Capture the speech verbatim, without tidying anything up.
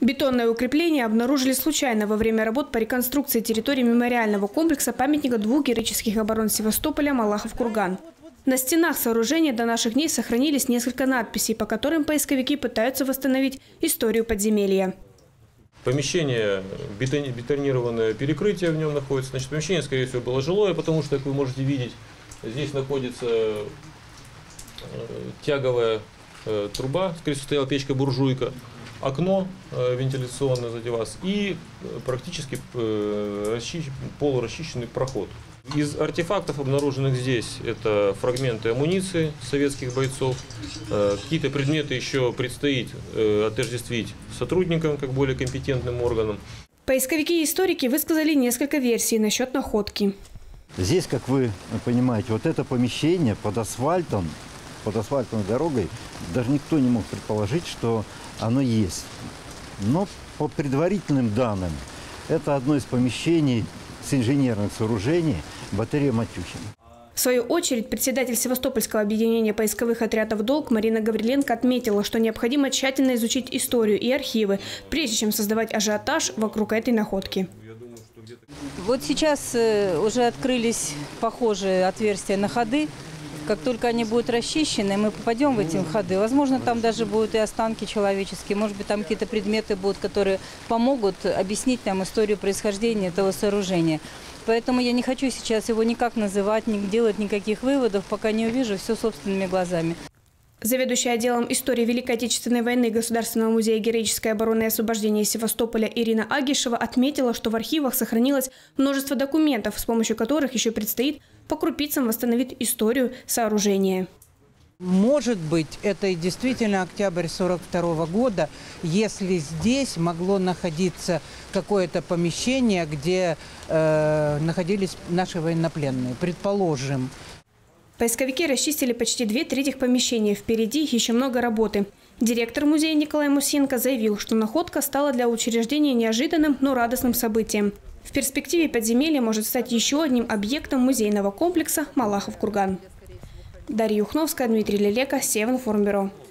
Бетонное укрепление обнаружили случайно во время работ по реконструкции территории мемориального комплекса памятника двух героических оборон Севастополя Малахов-Курган. На стенах сооружения до наших дней сохранились несколько надписей, по которым поисковики пытаются восстановить историю подземелья. Помещение, бетонированное перекрытие в нем находится. Значит, помещение, скорее всего, было жилое, потому что, как вы можете видеть, здесь находится тяговая труба, скорее всего, стояла печка-буржуйка, окно вентиляционное сзади вас и практически полурасчищенный проход. Из артефактов, обнаруженных здесь, это фрагменты амуниции советских бойцов. Какие-то предметы еще предстоит отождествить сотрудникам, как более компетентным органам. Поисковики и историки высказали несколько версий насчет находки. Здесь, как вы понимаете, вот это помещение под асфальтом, под асфальтовой дорогой, даже никто не мог предположить, что оно есть. Но по предварительным данным, это одно из помещений с инженерных сооружений батарея Матюхина. В свою очередь, председатель Севастопольского объединения поисковых отрядов «Долг» Марина Гавриленко отметила, что необходимо тщательно изучить историю и архивы, прежде чем создавать ажиотаж вокруг этой находки. Вот сейчас уже открылись похожие отверстия на ходы. Как только они будут расчищены, мы попадем в эти ходы. Возможно, там даже будут и останки человеческие. Может быть, там какие-то предметы будут, которые помогут объяснить нам историю происхождения этого сооружения. Поэтому я не хочу сейчас его никак называть, не делать никаких выводов, пока не увижу все собственными глазами. Заведующая отделом истории Великой Отечественной войны Государственного музея героической обороны и освобождения Севастополя Ирина Агишева отметила, что в архивах сохранилось множество документов, с помощью которых еще предстоит по крупицам восстановить историю сооружения. Может быть, это и действительно октябрь сорок второго года, если здесь могло находиться какое-то помещение, где э, находились наши военнопленные, предположим. Поисковики расчистили почти две трети помещения. Впереди еще много работы. Директор музея Николай Мусенко заявил, что находка стала для учреждения неожиданным, но радостным событием. В перспективе подземелье может стать еще одним объектом музейного комплекса Малахов-Курган. Дарья Юхновская, Дмитрий Лелека, Севинформбюро.